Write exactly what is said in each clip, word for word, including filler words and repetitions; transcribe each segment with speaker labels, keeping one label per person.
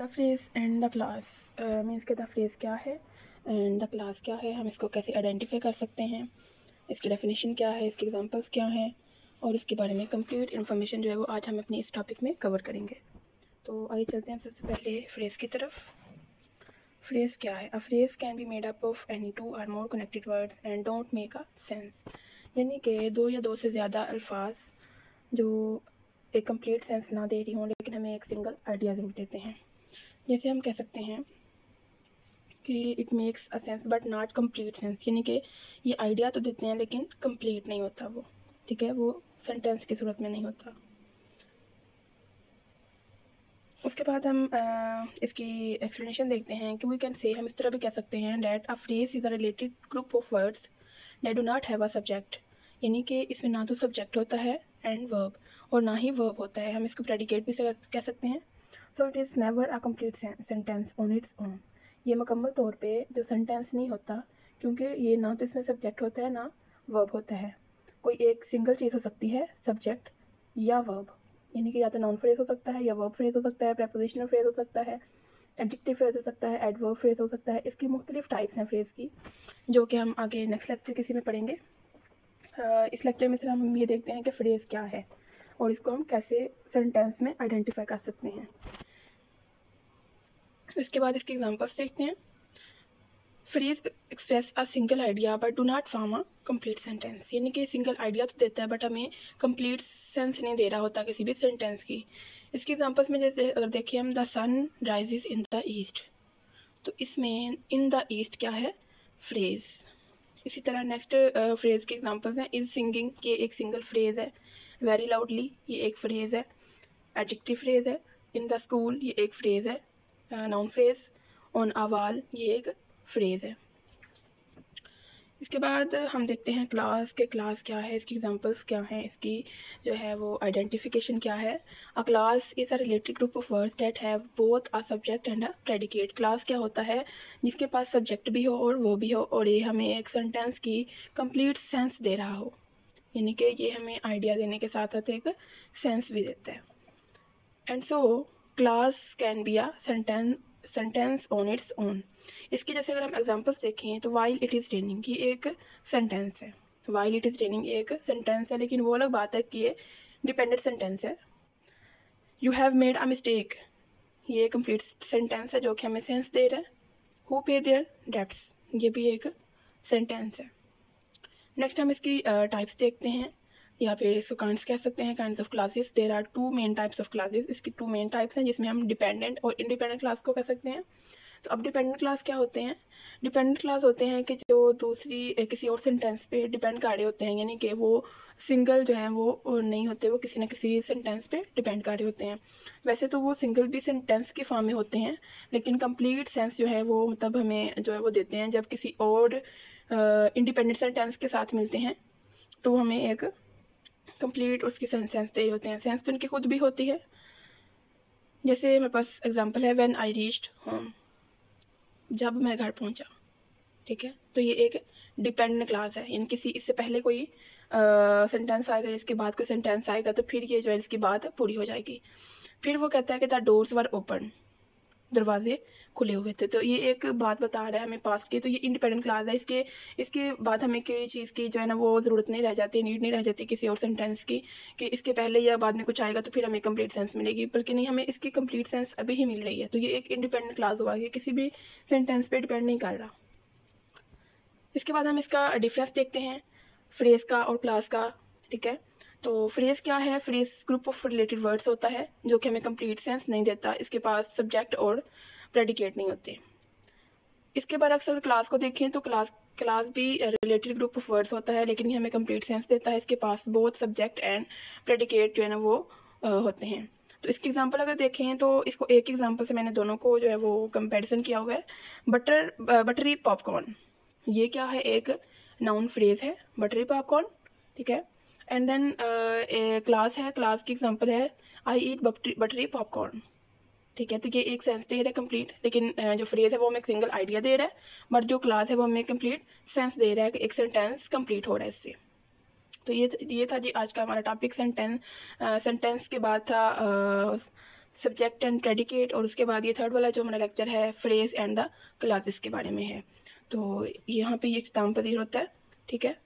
Speaker 1: The phrase and the clause means के the phrase क्या है एंड द क्लास क्या है, हम इसको कैसे आइडेंटिफाई कर सकते हैं, इसकी डेफिनेशन क्या है, इसके एग्जांपल्स क्या हैं और इसके बारे में कंप्लीट इन्फॉर्मेशन जो है वो आज हम अपनी इस टॉपिक में कवर करेंगे। तो आइए चलते हैं हम सबसे पहले फ्रेज की तरफ। फ्रेज क्या है? A phrase can be made up of any two or more connected words and don't make a sense, यानी कि दो या दो से ज़्यादा अल्फाज जो एक कंप्लीट सेंस ना दे रही हों लेकिन हमें एक सिंगल आइडिया ज़रूर देते हैं। जैसे हम कह सकते हैं कि it makes a sense but not complete sense, यानी कि ये आइडिया तो देते हैं लेकिन कंप्लीट नहीं होता वो, ठीक है, वो सेंटेंस की सूरत में नहीं होता। उसके बाद हम आ, इसकी एक्सप्लेनेशन देखते हैं कि वी कैन से, हम इस तरह भी कह सकते हैं that a phrase is a related group of words that do not have a subject, यानी कि इसमें ना तो सब्जेक्ट होता है एंड वर्ब और ना ही वर्ब होता है। हम इसको प्रेडिकेट भी कह सकते हैं। So it is never a complete sentence on its own, ये मुकम्मल तौर पे जो सेंटेंस नहीं होता क्योंकि ये ना तो इसमें सब्जेक्ट होता है ना वर्ब होता है। कोई एक सिंगल चीज़ हो सकती है, सब्जेक्ट या वर्ब, यानी कि या तो नाउन फ्रेज हो सकता है या वर्ब फ्रेज हो सकता है, प्रेपोजिशनल फ्रेज हो सकता है, एडजेक्टिव फ्रेज हो सकता है, एडवर्ब फ्रेज हो सकता है। इसकी मुख्तलिफ टाइप्स हैं फ्रेज की, जो कि हम आगे नेक्स्ट लेक्चर किसी में पढ़ेंगे। इस लेक्चर में सिर्फ हम ये देखते हैं कि फ्रेज क्या है और इसको हम कैसे सेंटेंस में आइडेंटिफाई कर सकते हैं। इसके बाद इसके एग्जांपल्स देखते हैं। Phrase express a single idea but do not form a complete sentence, यानी कि सिंगल आइडिया तो देता है बट हमें कंप्लीट सेंस नहीं दे रहा होता किसी भी सेंटेंस की। इसके एग्जांपल्स में जैसे अगर देखिए हम, the sun rises in the east, तो इसमें इन द ईस्ट क्या है? फ्रेज। इसी तरह नेक्स्ट फ्रेज के एग्जांपल्स हैं, इज सिंगिंग, ये एक सिंगल फ्रेज है। वेरी लाउडली, ये एक फ्रेज है, एडजेक्टिव फ्रेज है। इन द स्कूल, ये एक फ्रेज है, noun phrase. On a wall, ये एक फ्रेज है। इसके बाद हम देखते हैं क्लास के, क्लास क्या है, इसकी एग्जांपल्स क्या हैं, इसकी जो है वो आइडेंटिफिकेशन क्या है। A clause is a related group of words that have both a subject and a predicate. Clause क्या होता है? जिसके पास सब्जेक्ट भी हो और वो भी हो और ये हमें एक सेंटेंस की कंप्लीट सेंस दे रहा हो, यानी कि ये हमें आइडिया देने के साथ साथ एक सेंस भी देता है। And so clause can be a sentence sentence on its own. इसकी जैसे अगर हम एग्जांपल्स देखें तो वाइल इट इज़ रेनिंग, ये एक सेंटेंस है। वाइल इट इज़ रेनिंग एक सेंटेंस है, लेकिन वो अलग बात है कि ये डिपेंडेंट सेंटेंस है। You have made a mistake, ये कंप्लीट सेंटेंस है जो कि हमें सेंस दे रहा है। हु पे देयर डेब्ट्स, ये भी एक सेंटेंस है। नेक्स्ट हम इसकी टाइप्स uh, देखते हैं, या फिर इसको काइंड्स कह सकते हैं, kinds of clauses. There are two main types of clauses, इसकी टू मेन टाइप्स हैं जिसमें हम डिपेंडेंट और इंडिपेंडेंट क्लास को कह सकते हैं। तो अब डिपेंडेंट क्लास क्या होते हैं? डिपेंडेंट क्लास होते हैं कि जो दूसरी किसी और सेंटेंस पे डिपेंड कर रहे होते हैं, यानी कि वो सिंगल जो है वो नहीं होते, वो किसी न किसी सेंटेंस पे डिपेंड कर रहे होते हैं। वैसे तो वो सिंगल भी सेंटेंस की फॉर्म में होते हैं, लेकिन कंप्लीट सेंस जो है वो मतलब हमें जो है वो देते हैं जब किसी और इंडिपेंडेंट सेंटेंस के साथ मिलते हैं, तो हमें एक कंप्लीट उसकी सेंस सेंस दे रहे होते हैं। सेंस तो उनकी खुद भी होती है। जैसे मेरे पास एग्जांपल है, व्हेन आई रीच्ड होम, जब मैं घर पहुंचा, ठीक है। तो ये एक डिपेंडेंट क्लास है, यानी किसी इससे पहले कोई सेंटेंस आएगा, इसके बाद कोई सेंटेंस आएगा, तो फिर ये जो है इसकी बात पूरी हो जाएगी। फिर वो कहता है कि द डोर्स वर ओपन, दरवाजे खुले हुए थे, तो ये एक बात बता रहा है हमें पास्ट की, तो ये इंडिपेंडेंट क्लास है। इसके इसके बाद हमें किसी चीज़ की जो है ना वो ज़रूरत नहीं रह जाती, नीड नहीं रह जाती किसी और सेंटेंस की कि इसके पहले या बाद में कुछ आएगा तो फिर हमें कंप्लीट सेंस मिलेगी, बल्कि नहीं, हमें इसकी कंप्लीट सेंस अभी ही मिल रही है। तो ये एक इंडिपेंडेंट क्लास हुआ, ये किसी भी सेंटेंस पे डिपेंड नहीं कर रहा। इसके बाद हम इसका डिफरेंस देखते हैं फ्रेज का और क्लास का, ठीक है। तो फ्रेज क्या है? Phrase group of related words होता है जो कि हमें कंप्लीट सेंस नहीं देता, इसके पास सब्जेक्ट और प्रेडिकेट नहीं होते। इसके बाद अक्सर क्लास को देखें तो क्लास क्लास भी रिलेटेड ग्रुप ऑफ वर्ड्स होता है, लेकिन ये हमें कंप्लीट सेंस देता है, इसके पास बोथ सब्जेक्ट एंड प्रेडिकेट जो है ना वो आ, होते हैं। तो इसके एग्जांपल अगर देखें तो इसको एक एग्जांपल से मैंने दोनों को जो है वो कंपैरिजन किया हुआ है। बटर बटरी पॉपकॉर्न, ये क्या है? एक नाउन फ्रेज है, बटरी पॉपकॉर्न, ठीक है। एंड देन क्लास है, क्लास की एग्जांपल है आई ईट बटरी पॉपकॉर्न, ठीक है। तो ये एक सेंस दे रहा है कंप्लीट, लेकिन जो फ्रेज है वो हमें एक सिंगल आइडिया दे रहा है, बट जो क्लास है वो हमें कंप्लीट सेंस दे रहा है कि एक सेंटेंस कंप्लीट हो रहा है इससे। तो ये ये था जी आज का हमारा टॉपिक सेंटेंस। सेंटेंस के बाद था सब्जेक्ट एंड प्रेडिकेट, और उसके बाद ये थर्ड वाला जो हमारा लेक्चर है फ्रेज एंड द क्लासेस के बारे में है। तो यहाँ पे ये इख्तिताम पजीर होता है। ठीक है,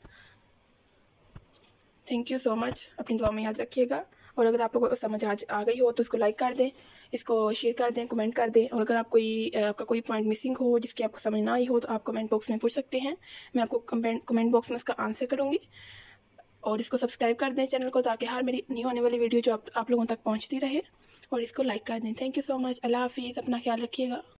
Speaker 1: थैंक यू सो मच। अपनी दुआ में याद रखिएगा, और अगर आप लोगों को समझ आज आ गई हो तो इसको लाइक कर दें, इसको शेयर कर दें, कमेंट कर दें, और अगर आप कोई आपका कोई पॉइंट मिसिंग हो जिसकी आपको समझ ना आई हो तो आप कमेंट बॉक्स में पूछ सकते हैं, मैं आपको कमेंट कमेंट बॉक्स में इसका आंसर करूँगी। और इसको सब्सक्राइब कर दें चैनल को, ताकि हर मेरी न्यू आने वाली वीडियो जो आप, आप लोगों तक पहुँचती रहे, और इसको लाइक कर दें। Thank you so much. अल्लाह हाफिज़, अपना ख्याल रखिएगा।